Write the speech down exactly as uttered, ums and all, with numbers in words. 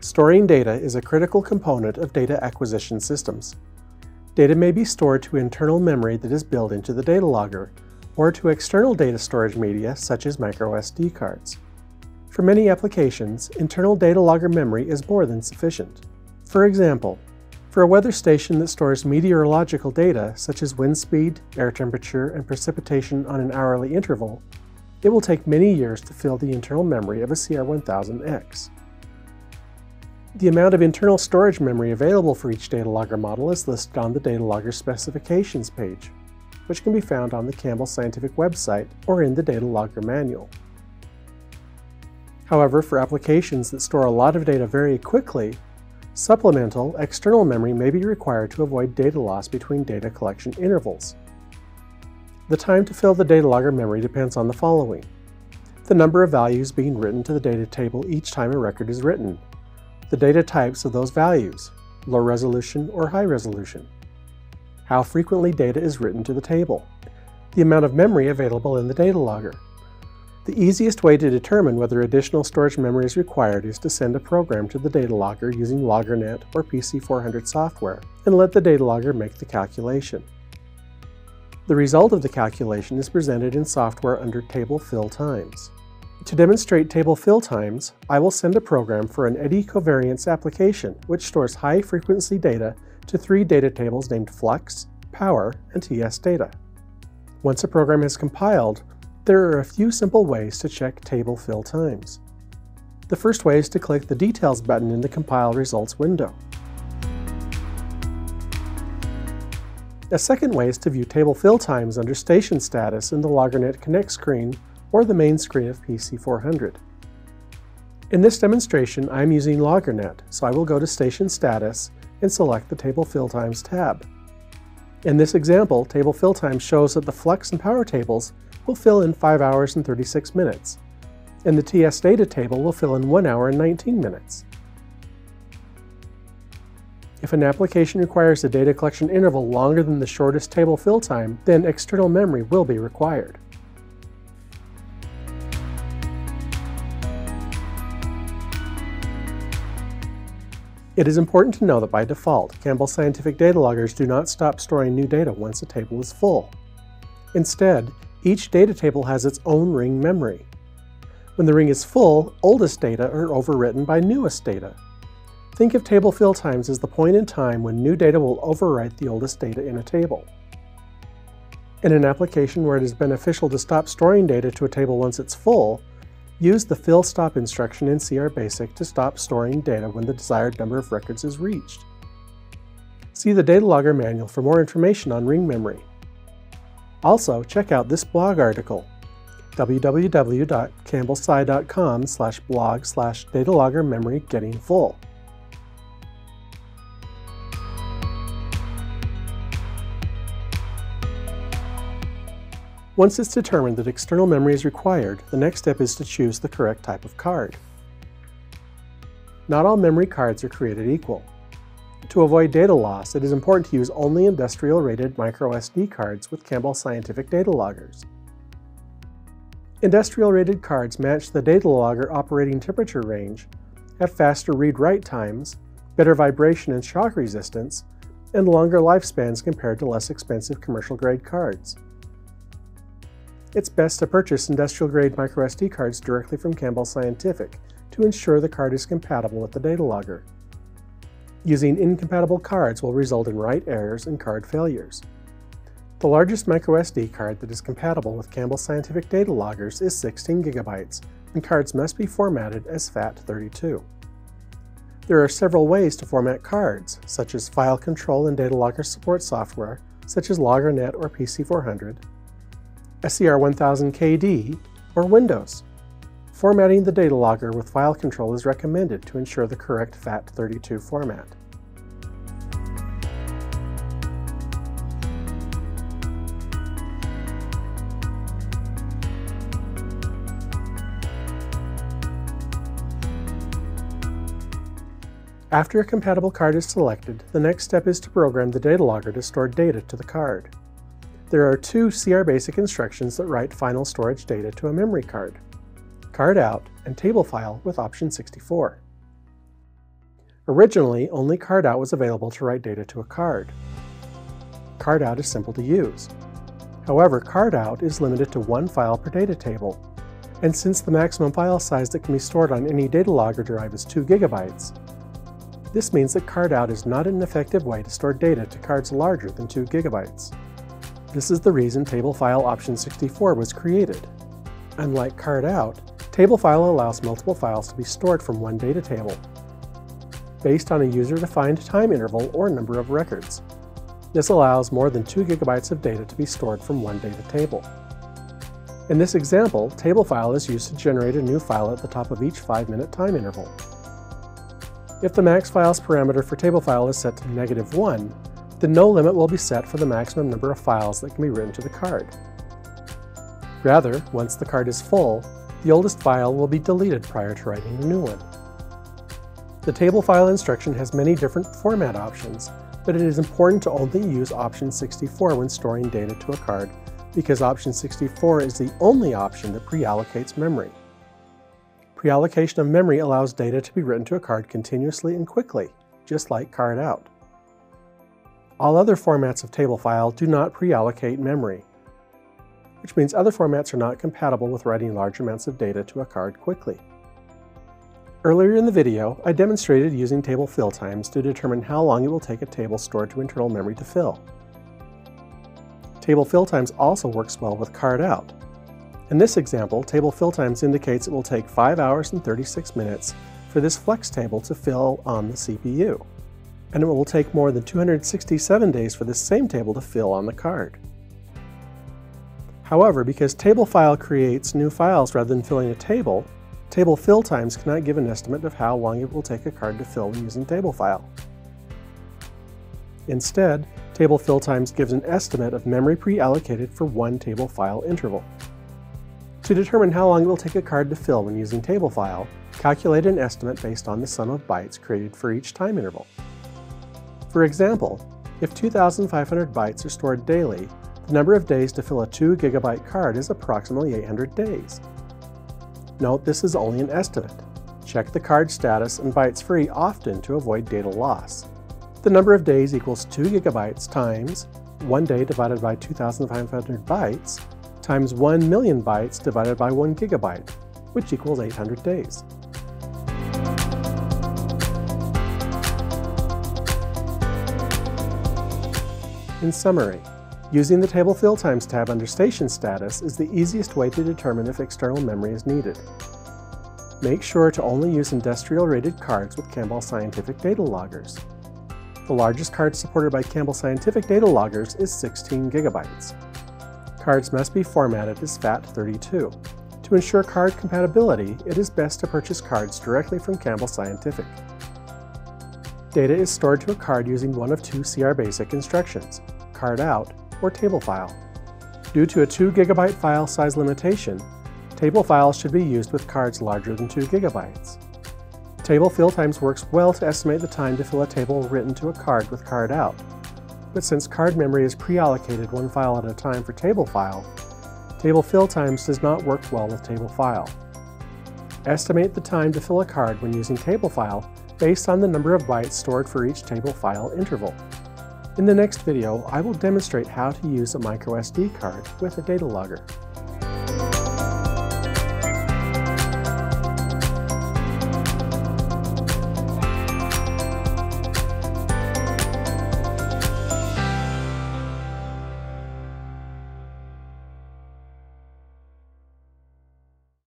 Storing data is a critical component of data acquisition systems. Data may be stored to internal memory that is built into the data logger, or to external data storage media such as microSD cards. For many applications, internal data logger memory is more than sufficient. For example, for a weather station that stores meteorological data such as wind speed, air temperature, and precipitation on an hourly interval, it will take many years to fill the internal memory of a C R one thousand X. The amount of internal storage memory available for each data logger model is listed on the data logger specifications page, which can be found on the Campbell Scientific website or in the data logger manual. However, for applications that store a lot of data very quickly, supplemental external memory may be required to avoid data loss between data collection intervals. The time to fill the data logger memory depends on the following: the number of values being written to the data table each time a record is written, the data types of those values, low resolution or high resolution, how frequently data is written to the table, the amount of memory available in the data logger. The easiest way to determine whether additional storage memory is required is to send a program to the data logger using LoggerNet or P C four hundred software and let the data logger make the calculation. The result of the calculation is presented in software under Table Fill Times. To demonstrate table fill times, I will send a program for an eddy covariance application which stores high-frequency data to three data tables named Flux, Power, and T S data. Once a program is compiled, there are a few simple ways to check table fill times. The first way is to click the Details button in the Compile Results window. A second way is to view table fill times under Station Status in the LoggerNet Connect screen or the main screen of P C four hundred. In this demonstration, I am using LoggerNet, so I will go to Station Status and select the Table Fill Times tab. In this example, Table Fill Time shows that the Flux and Power tables will fill in five hours and thirty-six minutes, and the T S data table will fill in one hour and nineteen minutes. If an application requires a data collection interval longer than the shortest table fill time, then external memory will be required. It is important to know that by default, Campbell Scientific data loggers do not stop storing new data once a table is full. Instead, each data table has its own ring memory. When the ring is full, oldest data are overwritten by newest data. Think of table fill times as the point in time when new data will overwrite the oldest data in a table. In an application where it is beneficial to stop storing data to a table once it's full, use the fill stop instruction in C R Basic to stop storing data when the desired number of records is reached. See the data logger manual for more information on ring memory. Also, check out this blog article, w w w dot campbell sci dot com slash blog slash data logger memory getting full. Once it's determined that external memory is required, the next step is to choose the correct type of card. Not all memory cards are created equal. To avoid data loss, it is important to use only industrial-rated microSD cards with Campbell Scientific data loggers. Industrial-rated cards match the data logger operating temperature range, have faster read-write times, better vibration and shock resistance, and longer lifespans compared to less expensive commercial-grade cards. It's best to purchase industrial-grade microSD cards directly from Campbell Scientific to ensure the card is compatible with the data logger. Using incompatible cards will result in write errors and card failures. The largest microSD card that is compatible with Campbell Scientific data loggers is sixteen gigabytes, and cards must be formatted as FAT thirty-two. There are several ways to format cards, such as file control and data logger support software, such as LoggerNet or P C four hundred, a C R one thousand K D, or Windows. Formatting the data logger with file control is recommended to ensure the correct FAT thirty-two format. After a compatible card is selected, the next step is to program the data logger to store data to the card. There are two C R Basic instructions that write final storage data to a memory card: card out and table file with option sixty-four. Originally, only CardOut was available to write data to a card. CardOut is simple to use. However, CardOut is limited to one file per data table, and since the maximum file size that can be stored on any data logger drive is two gigabytes, this means that CardOut is not an effective way to store data to cards larger than two gigabytes. This is the reason TableFile option sixty-four was created. Unlike CardOut, TableFile allows multiple files to be stored from one data table, based on a user-defined time interval or number of records. This allows more than two gigabytes of data to be stored from one data table. In this example, TableFile is used to generate a new file at the top of each five minute time interval. If the max files parameter for TableFile is set to negative one, then no limit will be set for the maximum number of files that can be written to the card. Rather, once the card is full, the oldest file will be deleted prior to writing a new one. The TableFile instruction has many different format options, but it is important to only use option sixty-four when storing data to a card because option sixty-four is the only option that pre-allocates memory. Pre-allocation of memory allows data to be written to a card continuously and quickly, just like CardOut. All other formats of TableFile do not pre-allocate memory, which means other formats are not compatible with writing large amounts of data to a card quickly. Earlier in the video, I demonstrated using table fill times to determine how long it will take a table stored to internal memory to fill. Table fill times also works well with CardOut. In this example, table fill times indicates it will take five hours and thirty-six minutes for this flex table to fill on the C P U, and it will take more than two hundred sixty-seven days for this same table to fill on the card. However, because TableFile creates new files rather than filling a table, table fill times cannot give an estimate of how long it will take a card to fill when using TableFile. Instead, table fill times gives an estimate of memory pre-allocated for one table file interval. To determine how long it will take a card to fill when using TableFile, calculate an estimate based on the sum of bytes created for each time interval. For example, if two thousand five hundred bytes are stored daily, the number of days to fill a two gigabyte card is approximately eight hundred days. Note this is only an estimate. Check the card status and bytes free often to avoid data loss. The number of days equals two gigabytes times one day divided by two thousand five hundred bytes times one million bytes divided by one gigabyte, which equals eight hundred days. In summary, using the Table Fill Times tab under Station Status is the easiest way to determine if external memory is needed. Make sure to only use industrial-rated cards with Campbell Scientific data loggers. The largest card supported by Campbell Scientific data loggers is sixteen gigabytes. Cards must be formatted as FAT thirty-two. To ensure card compatibility, it is best to purchase cards directly from Campbell Scientific. Data is stored to a card using one of two C R Basic instructions, CardOut or TableFile. Due to a two gigabyte file size limitation, TableFile should be used with cards larger than two gigabytes. Table Fill Times works well to estimate the time to fill a table written to a card with CardOut, but since card memory is pre-allocated one file at a time for TableFile, Table Fill Times does not work well with TableFile. Estimate the time to fill a card when using TableFile based on the number of bytes stored for each TableFile interval. In the next video, I will demonstrate how to use a microSD card with a data logger.